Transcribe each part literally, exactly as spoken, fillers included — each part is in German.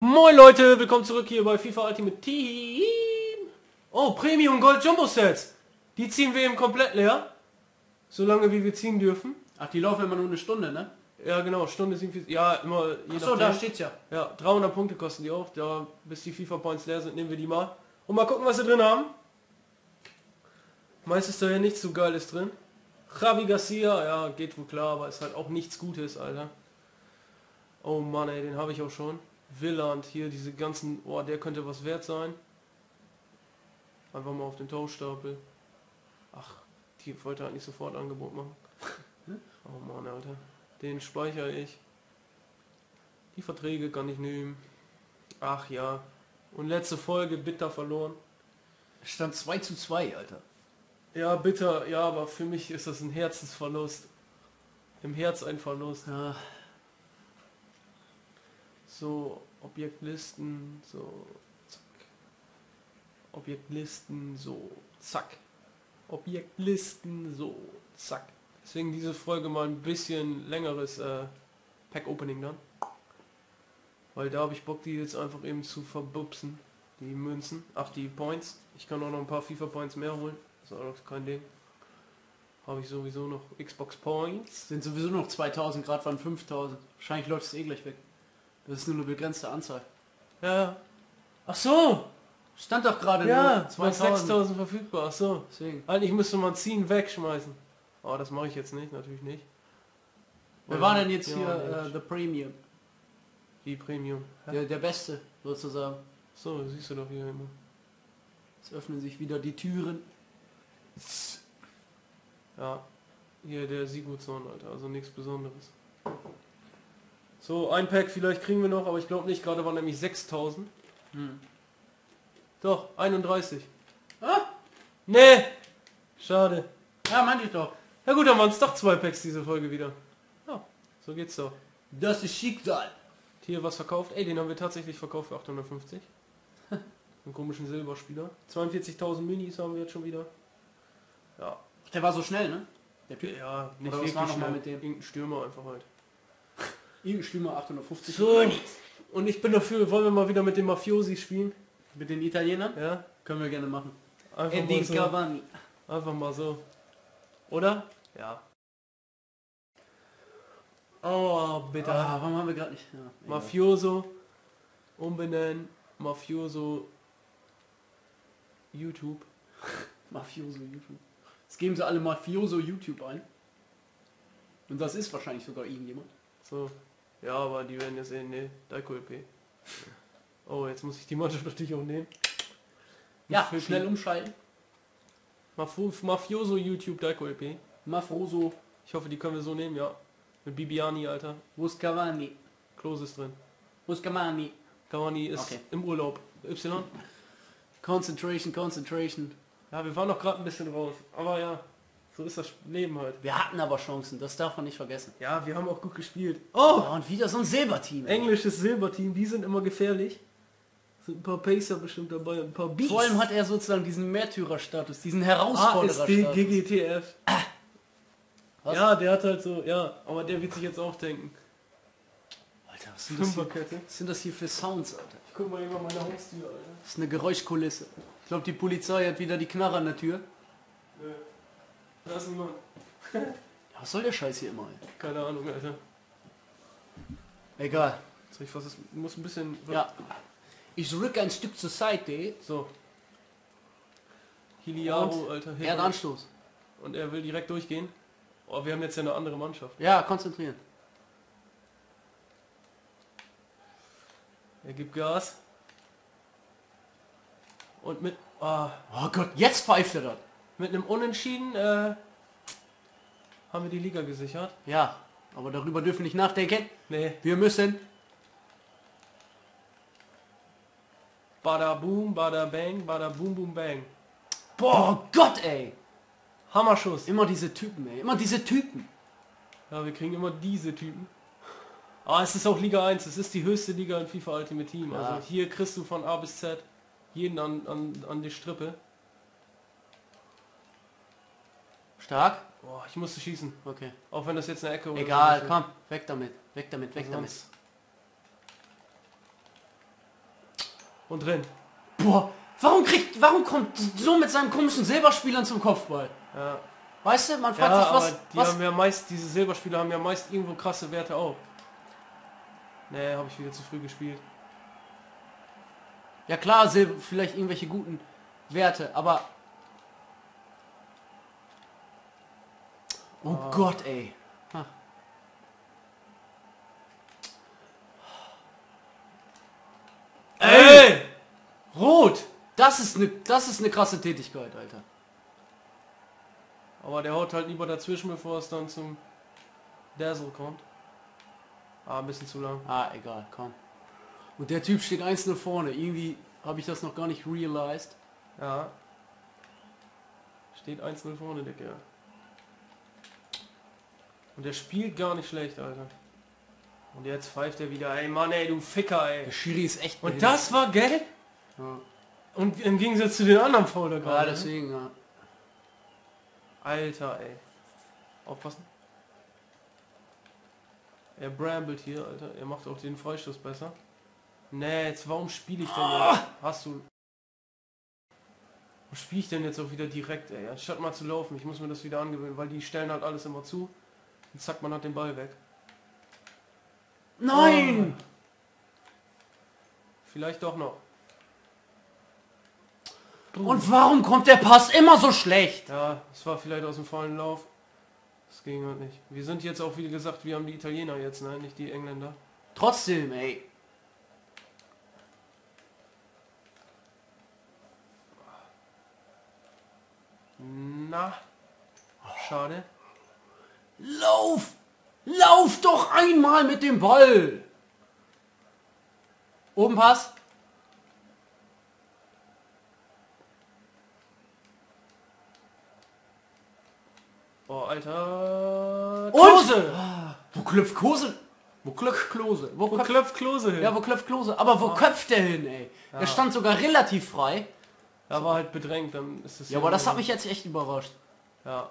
Moin Leute, willkommen zurück hier bei FIFA Ultimate Team. Oh, Premium Gold Jumbo Sets. Die ziehen wir eben komplett leer. Solange wie wir ziehen dürfen. Ach, die laufen immer nur eine Stunde, ne? Ja genau, Stunde sind ja immer je Achso, da steht's ja. Ja, dreihundert Punkte kosten die auch. Da, bis die FIFA Points leer sind, nehmen wir die mal. Und mal gucken, was sie drin haben. Meist ist da ja nichts so Geiles drin. Javi Garcia, ja, geht wohl klar, aber ist halt auch nichts Gutes, Alter. Oh Mann, ey, den habe ich auch schon. Willand, hier diese ganzen, oh, der könnte was wert sein. Einfach mal auf den Tauschstapel. Ach, die wollte eigentlich sofort Angebot machen. Oh Mann, Alter. Den speichere ich. Die Verträge kann ich nehmen. Ach ja. Und letzte Folge bitter verloren. Stand zwei zu zwei, Alter. Ja, bitter, ja, aber für mich ist das ein Herzensverlust. Im Herz ein Verlust. Ja. So, Objektlisten, so, zack. Objektlisten, so, zack. Objektlisten, so, zack. Deswegen diese Folge mal ein bisschen längeres äh, Pack-Opening dann. Weil da habe ich Bock, die jetzt einfach eben zu verbupsen. Die Münzen, ach die Points. Ich kann auch noch ein paar FIFA-Points mehr holen. Das ist auch kein Ding. Habe ich sowieso noch Xbox Points. Sind sowieso noch zweitausend, gerade waren fünftausend. Wahrscheinlich läuft es eh gleich weg. Das ist nur eine begrenzte Anzahl. Ja. Ach so! Stand doch gerade Ja, nur zweitausend. sechstausend verfügbar. Ach so. Deswegen. Eigentlich müsste man ziehen wegschmeißen. Oh, das mache ich jetzt nicht, natürlich nicht. Wer war denn jetzt Ja, hier nicht. äh, The Premium? Die Premium. Ja. Der, der Beste, sozusagen. So, siehst du doch hier immer. Jetzt öffnen sich wieder die Türen. Ja. Hier der Sigurdsson, Alter. Also nichts Besonderes. So, ein Pack vielleicht kriegen wir noch, aber ich glaube nicht. Gerade waren nämlich sechstausend. Hm. Doch, einunddreißig. Ah! Nee! Schade. Ja, meinte ich doch. Ja gut, dann waren es doch zwei Packs diese Folge wieder. Ja, so geht's doch. Das ist Schicksal. Hier was verkauft. Ey, den haben wir tatsächlich verkauft für achthundertfünfzig. Einen komischen Silberspieler. zweiundvierzigtausend Minis haben wir jetzt schon wieder. Ja. Der war so schnell, ne? Der Typ. Ja, nicht Oder was war wirklich noch mal schnell. mit dem? Irgendein Stürmer einfach halt. Irgendein Stürmer achthundertfünfzig. So. Und ich bin dafür, wollen wir mal wieder mit den Mafiosi spielen? Mit den Italienern? Ja. Können wir gerne machen. Einfach mal Edin so. Cavani. Einfach mal so. Oder? Ja. Oh, bitte. Ah, warum haben wir gerade nicht? Ja, egal. Mafioso. Umbenennen. Mafioso. YouTube. Mafioso YouTube. Jetzt geben sie alle Mafioso YouTube ein. Und das ist wahrscheinlich sogar irgendjemand. So. Ja, aber die werden ja sehen, ne, Daiko E P. Oh, jetzt muss ich die Mannschaft natürlich auch nehmen. Ja, Für schnell die- umschalten. Mafo- Mafioso YouTube Daiko E P. Mafioso. Ich hoffe, die können wir so nehmen, ja. Mit Bibiani, Alter. Wo ist Cavani? Klose ist drin. Wo ist Cavani? Cavani ist Okay. im Urlaub. Y. Concentration, Concentration. Ja, wir waren noch gerade ein bisschen raus. Aber ja, so ist das Leben halt. Wir hatten aber Chancen, das darf man nicht vergessen. Ja, wir haben auch gut gespielt. Oh! Ja, und wieder so ein Silberteam. ey. Englisches Silberteam, die sind immer gefährlich. Sind ein paar Pacer bestimmt dabei, ein paar Beats. Vor allem hat er sozusagen diesen Märtyrerstatus, diesen A S D Herausfordererstatus. G G T F. Was? Ja, der hat halt so, ja, aber der wird sich jetzt auch denken. Alter, was sind, das hier, Fünferkette. was sind das hier für Sounds, Alter? Ich guck mal über meine Haustür, Alter. Das ist eine Geräuschkulisse. Ich glaube, die Polizei hat wieder die Knarre an der Tür. Nö. Da ist niemand. Ja, was soll der Scheiß hier immer, ey? Keine Ahnung, Alter. Egal. Soll ich fast, es muss ein bisschen... Ja. Ich rücke ein Stück zur Seite. So. Hiliaro, Und Alter. Er hat Anstoß. Und er will direkt durchgehen. Oh, wir haben jetzt ja eine andere Mannschaft. Ja, konzentrieren. Er gibt Gas. Und mit, ah, Oh Gott, jetzt pfeift er das. mit einem Unentschieden äh, haben wir die Liga gesichert. Ja, aber darüber dürfen wir nicht nachdenken. Nee. Wir müssen. Bada boom, bada bang, bada boom, boom, bang. Boah, Gott, ey. Hammerschuss. Immer diese Typen, ey. Immer diese Typen. Ja, wir kriegen immer diese Typen. Ah, es ist auch Liga eins. Es ist die höchste Liga in FIFA Ultimate Team. Ja. Also hier kriegst du von A bis Z jeden an, an, an die Strippe. Stark. Boah, ich musste schießen. Okay. Auch wenn das jetzt eine Ecke oder Egal, so ist. komm. Weg damit. Weg damit, weg damit. Sonst- Und drin. Boah, warum kriegt, warum kommt so mit seinen komischen Silberspielern zum Kopfball? Ja. Weißt du, man fragt Ja, sich, was... aber die was haben ja meist, diese Silberspieler haben ja meist irgendwo krasse Werte auch. Nee, habe ich wieder zu früh gespielt. ja klar, Silber, vielleicht irgendwelche guten Werte, aber... Oh Ah. Gott, ey. Ha. Ey! Rot! Das ist eine, das ist eine krasse Tätigkeit, Alter. Aber der haut halt lieber dazwischen, bevor es dann zum Dazzle kommt. Ah, ein bisschen zu lang. Ah, egal, komm. Und der Typ steht eins null vorne. Irgendwie habe ich das noch gar nicht realized. Ja. Steht eins null vorne, der Kerl. Und der spielt gar nicht schlecht, Alter. Und jetzt pfeift er wieder. Ey, Mann, ey, du Ficker, ey. Der Schiri ist echt... Und das war gelb? Ja, Und im Gegensatz zu den anderen Foul da ja gerade. ne? deswegen, ja. Alter, ey. Aufpassen. Er brambelt hier, Alter. Er macht auch den Freistoß besser. Nee, jetzt warum spiele ich denn jetzt? Hast du... Warum spiele ich denn jetzt auch wieder direkt, ey? Anstatt mal zu laufen. Ich muss mir das wieder angewöhnen, weil die stellen halt alles immer zu. Und zack, man hat den Ball weg. Nein! Oh. Vielleicht doch noch. Und warum kommt der Pass immer so schlecht? Ja, es war vielleicht aus dem vollen Lauf. Das ging halt nicht. Wir sind jetzt auch, wie gesagt, wir haben die Italiener jetzt, ne? Nicht die Engländer. Trotzdem, ey. Na. Schade. Lauf! Lauf doch einmal mit dem Ball! Oben Pass. Oh, Alter. Und? Klose! Wo klopft Klose? Wo klopft Klose? Wo, Wo köpft, klopft Klose hin? ja, wo klopft Klose? Aber wo Ah. köpft der hin, ey? Ja. Der stand sogar relativ frei. Da war halt bedrängt, dann ist es Ja, aber das hat mich jetzt echt überrascht. Ja.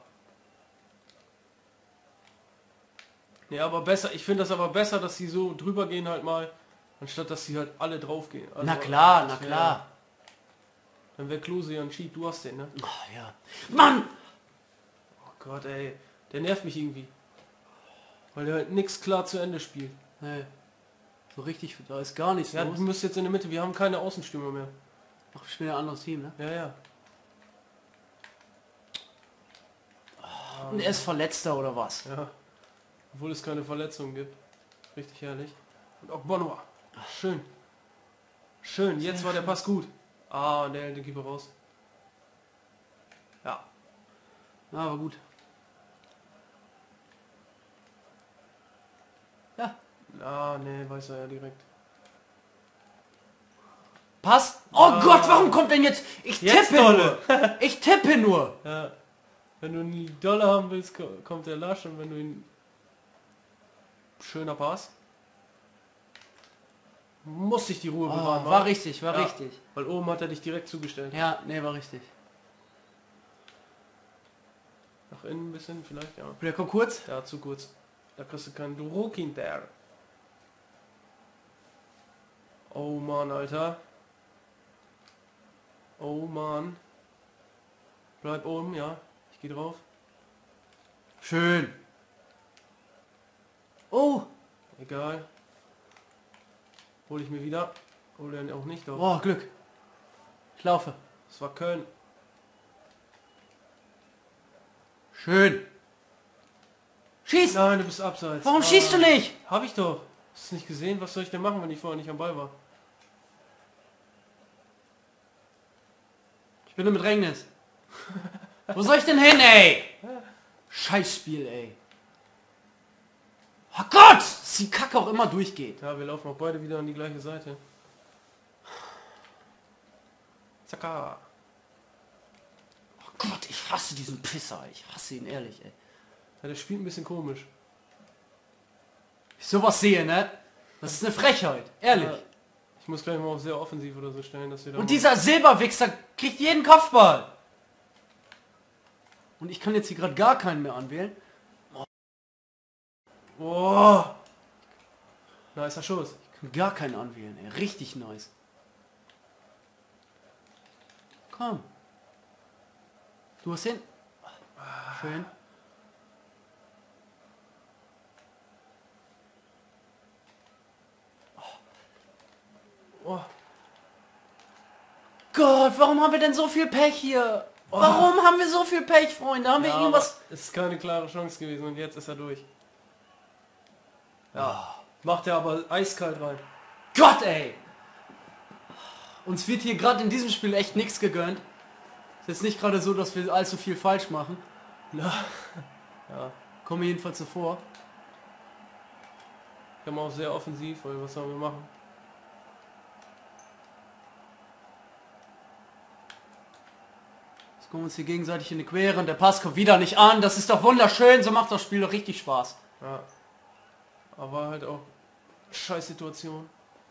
Ja, aber besser, ich finde das aber besser, dass sie so drüber gehen halt mal, anstatt dass sie halt alle drauf gehen. Also, Na klar, na das wär- klar. Dann wäre Klose ja ein Cheat, du hast den, ne? Oh, ja. Mann! Oh Gott, ey. Der nervt mich irgendwie. Weil der halt nix klar zu Ende spielt. Nee. So richtig, da ist gar nichts Ja, los. du müsst jetzt in der Mitte, wir haben keine Außenstürmer mehr. Ach, ich bin ein anderes Team, ne? Ja, ja. Und er ist Verletzter oder was? Ja. Obwohl es keine Verletzungen gibt. Richtig herrlich. Und auch Bono. Schön. Schön, jetzt war der Pass gut. Ah, und der hält den Keeper raus. Ja. Ja, aber gut. Ja. Ah, nee, weiß er ja direkt. Pass. Oh Ah. Gott, warum kommt denn jetzt... Ich Jetzt, tippe Dolle. nur. Ich tippe nur. Ja. Wenn du einen Dollar haben willst, ko- kommt der Lasch und wenn du ihn... Schöner Pass. Muss sich die Ruhe Oh, bewahren. war richtig, war Ja. richtig. Weil oben hat er dich direkt zugestellt. Ja, nee, war richtig. Nach innen ein bisschen vielleicht, ja. Der kommt kurz. Ja, zu kurz. Da kriegst du keinen Druck hinterher. Oh Mann, Alter. Oh Mann. Bleib oben, ja. Ich gehe drauf. Schön. Oh. Egal. Hol ich mir wieder. Hol den auch nicht doch. Oh, Glück. Ich laufe. Das war Köln. Schön. Schieß. Nein, du bist abseits. Warum Ah, schießt du nicht? Hab ich doch. Hast du nicht gesehen? Was soll ich denn machen, wenn ich vorher nicht am Ball war? Ich bin im Bedrängnis. Wo soll ich denn hin, ey? Scheißspiel, ey. Oh Gott! Dass die Kacke auch immer durchgeht. Ja, wir laufen auch beide wieder an die gleiche Seite. Zacka. Oh Gott, ich hasse diesen Pisser. Ich hasse ihn ehrlich, ey. Ja, der spielt ein bisschen komisch. Ich sowas sehe, ne? Das ist eine Frechheit. Ehrlich. Ja, ich muss gleich mal auf sehr offensiv oder so stellen, dass wir da... Und dieser Silberwichser kriegt jeden Kopfball. Und ich kann jetzt hier gerade gar keinen mehr anwählen. Boah! Nicer Schuss. Ich kann gar keinen anwählen, ey. Richtig nice. komm. Du hast hin. Schön. Oh. Gott, warum haben wir denn so viel Pech hier? Oh. Warum haben wir so viel Pech, Freunde? Haben Ja, wir irgendwas... aber es ist keine klare Chance gewesen und jetzt ist er durch. Ja. Macht er aber eiskalt rein. Gott, ey! Uns wird hier gerade in diesem Spiel echt nichts gegönnt. Ist jetzt nicht gerade so, dass wir allzu viel falsch machen. Ja. Ja. Kommen jedenfalls so vor. Wir haben auch sehr offensiv, weil was sollen wir machen? Jetzt kommen wir uns hier gegenseitig in die Quere und der Pass kommt wieder nicht an. Das ist doch wunderschön, so macht das Spiel doch richtig Spaß. Ja. Aber halt auch scheiß Situation.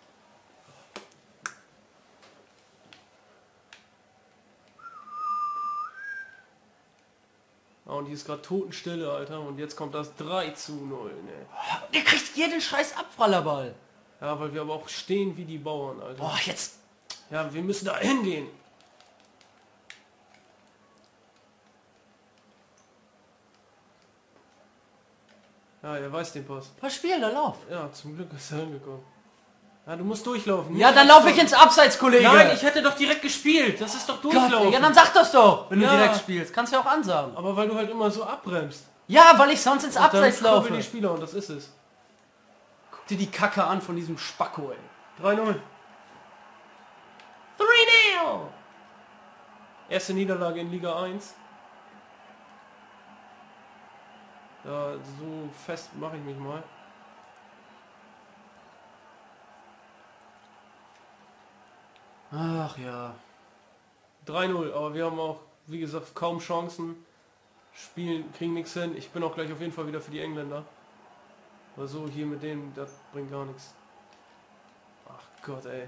Ja, und hier ist gerade Totenstille, Alter. Und jetzt kommt das drei zu null, ne? Der kriegt jeden scheiß Abprallerball. Ja, weil wir aber auch stehen wie die Bauern, Alter. Boah, jetzt... Ja, wir müssen da hingehen. Ja, er weiß den Pass. Was spielt der Lauf? Ja, zum Glück ist er hingekommen. Ja, du musst durchlaufen. Ja, Nicht dann laufe ich ins Abseits, Kollege. Nein, ich hätte doch direkt gespielt. Das ist doch Gott, durchlaufen. ja, dann sag das doch, wenn du Ja. direkt spielst. Kannst du ja auch ansagen. Aber weil du halt immer so abbremst. Ja, weil ich sonst ins Und Abseits dann laufe. laufe die Spieler und das ist es. Guck dir die Kacke an von diesem Spacko, ey. drei null. drei null. Erste Niederlage in Liga eins. Ja, so fest mache ich mich mal. Ach ja. drei null, aber wir haben auch, wie gesagt, kaum Chancen. Spielen, kriegen nichts hin. Ich bin auch gleich auf jeden Fall wieder für die Engländer. Aber so hier mit denen, das bringt gar nichts. Ach Gott, ey.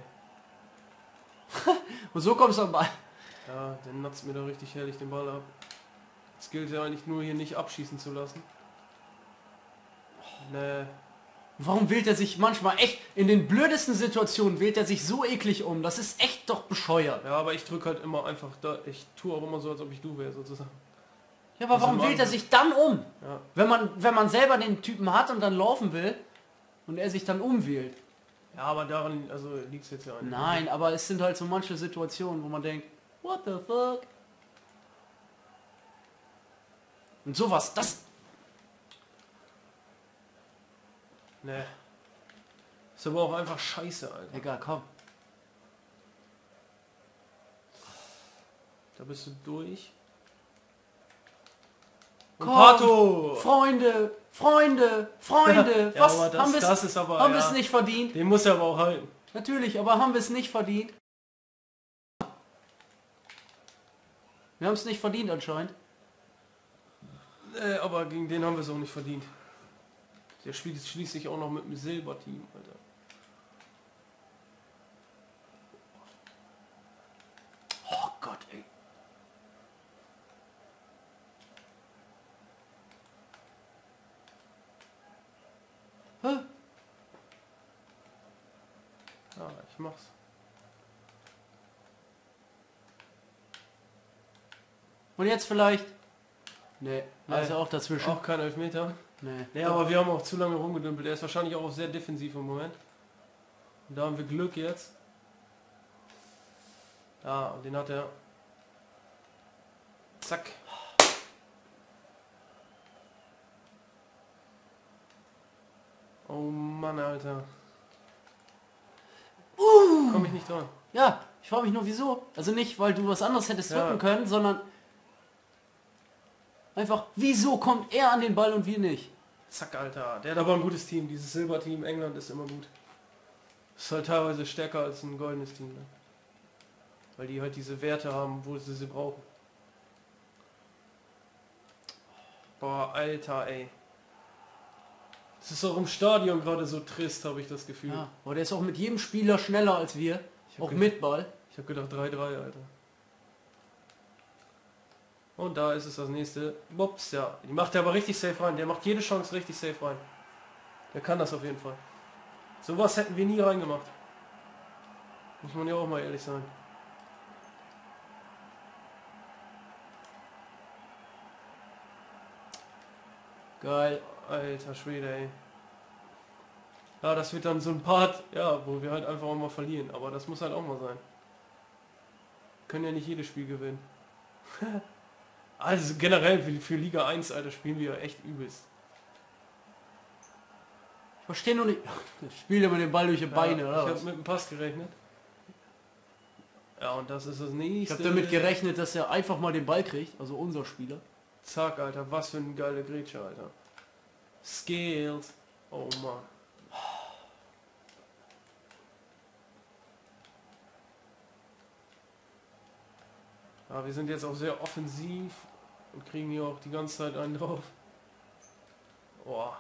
Und so kommst du am Ball. Ja, der natzt mir da richtig herrlich den Ball ab. Es gilt ja eigentlich nur hier nicht abschießen zu lassen. Nee. Warum wählt er sich manchmal echt, in den blödesten Situationen wählt er sich so eklig um? Das ist echt doch bescheuert. Ja, aber ich drücke halt immer einfach da. Ich tue auch immer so, als ob ich du wäre, sozusagen. Ja, aber Also warum im wählt er Angriff. sich dann um? Ja. Wenn man, wenn man selber den Typen hat und dann laufen will und er sich dann umwählt. Ja, aber daran, also liegt es jetzt ja eigentlich. Nein, aber es sind halt so manche Situationen, wo man denkt, what the fuck? Und sowas, das... Nee. Ist aber auch einfach scheiße, Alter. Egal, komm. Da bist du durch. Und Komm, Pato! Freunde, Freunde, Freunde, Ja, was aber das- haben wir das ist aber, haben wir ja. es nicht verdient? Den muss er aber auch halten. Natürlich, aber haben wir es nicht verdient? Wir haben es nicht verdient anscheinend. Nee, aber gegen den haben wir es auch nicht verdient. Der spielt jetzt schließlich auch noch mit dem Silberteam, Alter. Oh Gott, ey. Hä? Ja, ich mach's. Und jetzt vielleicht? Nee, Nee. also auch dazwischen. Auch kein Elfmeter. Nee. Nee, aber wir haben auch zu lange rumgedümpelt. Er ist wahrscheinlich auch sehr defensiv im Moment. Und da haben wir Glück jetzt. Ja, und den hat er. Zack. Oh Mann, Alter. Uh, Komm ich nicht dran. ja, ich frage mich nur wieso. Also nicht, weil du was anderes hättest Ja. drücken können, sondern einfach, wieso kommt er an den Ball und wir nicht? Zack, Alter. Der hat aber ein gutes Team. Dieses Silberteam England ist immer gut. Ist halt teilweise stärker als ein goldenes Team. Ne? Weil die halt diese Werte haben, wo sie sie brauchen. Boah, Alter, ey. Es ist auch im Stadion gerade so trist, habe ich das Gefühl. Ja, aber der ist auch mit jedem Spieler schneller als wir. Ich hab Auch ge- mit Ball. Ich habe gedacht drei drei, Alter. Und da ist es das nächste. Bups, ja. Die macht er aber richtig safe rein. Der macht jede Chance richtig safe rein. Der kann das auf jeden Fall. Sowas hätten wir nie reingemacht. Muss man ja auch mal ehrlich sein. Geil. Alter Schwede, ey. Ja, das wird dann so ein Part, ja, wo wir halt einfach auch mal verlieren. Aber das muss halt auch mal sein. Können ja nicht jedes Spiel gewinnen. Also generell für, für Liga eins, Alter, spielen wir echt übelst. Ich verstehe nur nicht. Ich spiele immer den Ball durch die Beine, Ja, oder ich was? habe mit dem Pass gerechnet. Ja, und das ist das Ich nächste. habe damit gerechnet, dass er einfach mal den Ball kriegt, also unser Spieler. Zack, Alter, was für ein geile Grätsche, Alter. Skills. Oh Mann. Ja, wir sind jetzt auch sehr offensiv und kriegen hier auch die ganze Zeit einen drauf. Boah.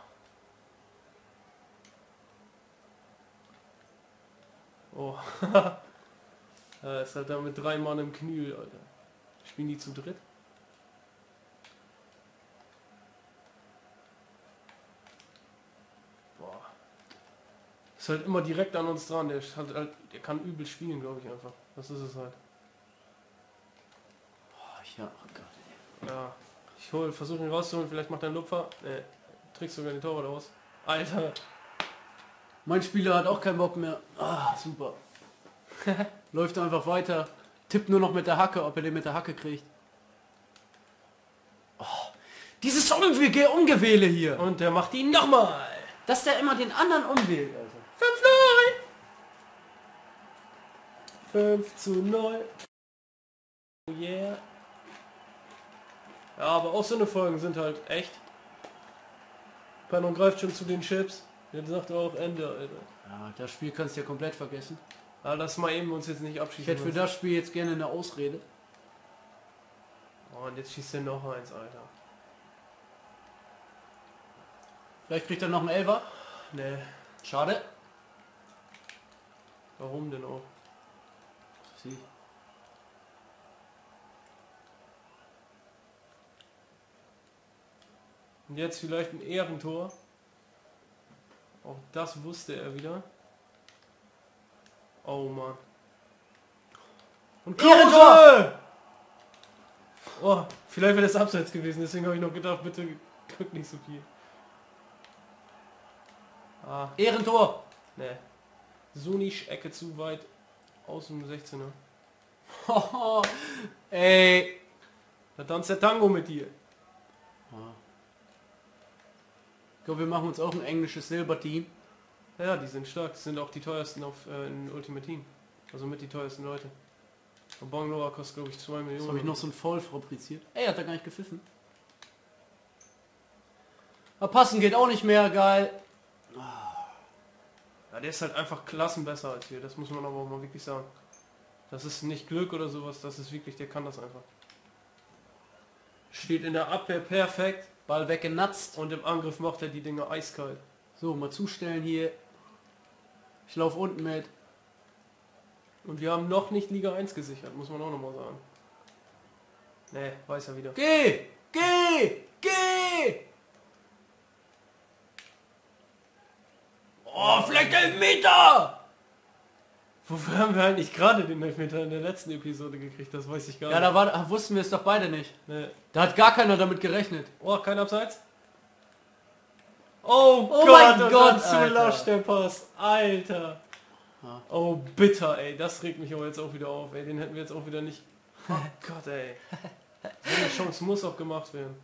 Oh. Er ist halt da mit drei Mann im Knüll, Alter. Spielen die zu dritt? Boah. Ist halt immer direkt an uns dran. Der, ist halt, halt, der kann übel spielen, glaube ich einfach. Das ist es halt. Oh, ja, oh Gott. Ja. Ich hol, versuche ihn rauszuholen. Vielleicht macht er einen Lupfer. Ne, trickst sogar den Torwart aus. Alter. Mein Spieler hat auch keinen Bock mehr. Ah, super. Läuft einfach weiter. Tippt nur noch mit der Hacke, ob er den mit der Hacke kriegt. Oh, dieses Umge Umgewähle hier. Und der macht ihn nochmal. Dass der immer den anderen umwählt, Alter. fünf null. fünf zu null. Oh yeah. Ja, aber auch so eine Folgen sind halt echt. Panon greift schon zu den Chips. Jetzt sagt er auch Ende, Alter. Ja, das Spiel kannst du ja komplett vergessen. Ja, lass mal eben uns jetzt nicht Ich abschießen. hätte für lassen. das Spiel jetzt gerne eine Ausrede. Oh, und jetzt schießt er noch eins, Alter. Vielleicht kriegt er noch einen Elfer. Nee, Schade. warum denn auch? Sie. Und jetzt vielleicht ein Ehrentor. Auch das wusste er wieder. Oh Mann. Und Ehrentor! Oh, vielleicht wäre das abseits gewesen, deswegen habe ich noch gedacht, bitte drück nicht so viel. Ah, Ehrentor! ne. So nicht, Ecke zu weit aus dem sechzehner. Ey. Da tanzt der Tango mit dir. Ich glaube, wir machen uns auch ein englisches Silberteam. Ja, die sind stark. Das sind auch die teuersten auf äh, in Ultimate Team. Also mit die teuersten Leute. Und Bangaloa kostet glaube ich zwei Millionen. Jetzt habe ich noch so ein Foul fabriziert. Ey, hat er gar nicht gepfiffen. Aber passen geht auch nicht mehr, geil. Ja, der ist halt einfach klassenbesser als wir. Das muss man aber auch mal wirklich sagen. Das ist nicht Glück oder sowas. Das ist wirklich, der kann das einfach. Steht in der Abwehr perfekt. Ball weggenatzt. Und im Angriff macht er die Dinger eiskalt. So, mal zustellen hier. Ich laufe unten mit. Und wir haben noch nicht Liga eins gesichert, muss man auch nochmal sagen. Ne, weiß er wieder. Geh! Geh! Geh! Oh, vielleicht ein Meter! Wofür haben wir eigentlich gerade den Elfmeter in der letzten Episode gekriegt? Das weiß ich gar Ja, nicht. da war, da wussten wir es doch beide nicht. Nee. Da hat gar keiner damit gerechnet. Oh, kein Abseits? Oh, Oh Gott, mein und Gott, dann zu Alter. lasch der Pass. Alter. Ja. Oh, bitter, ey. Das regt mich aber jetzt auch wieder auf, ey. Den hätten wir jetzt auch wieder nicht... Oh Gott, ey. So eine Chance muss auch gemacht werden.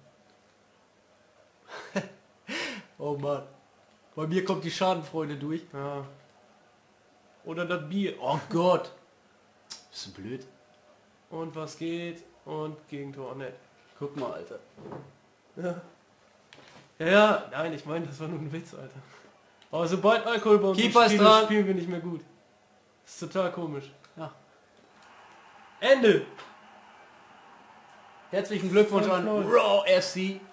Oh Mann. Bei mir kommt die Schadenfreude durch. Ja. Oder das Bier. Oh Gott. Bist du blöd? Und was geht? Und Gegentor. Ne. Guck mal, Alter. Ja. Ja, ja, nein, ich meine, das war nur ein Witz, Alter. Aber sobald Alkohol bei uns Keeper ist spielt, dran. spielen wir nicht mehr gut. Das ist total komisch. Ja. Ende! Herzlichen Glückwunsch an fünf null. Raw F C.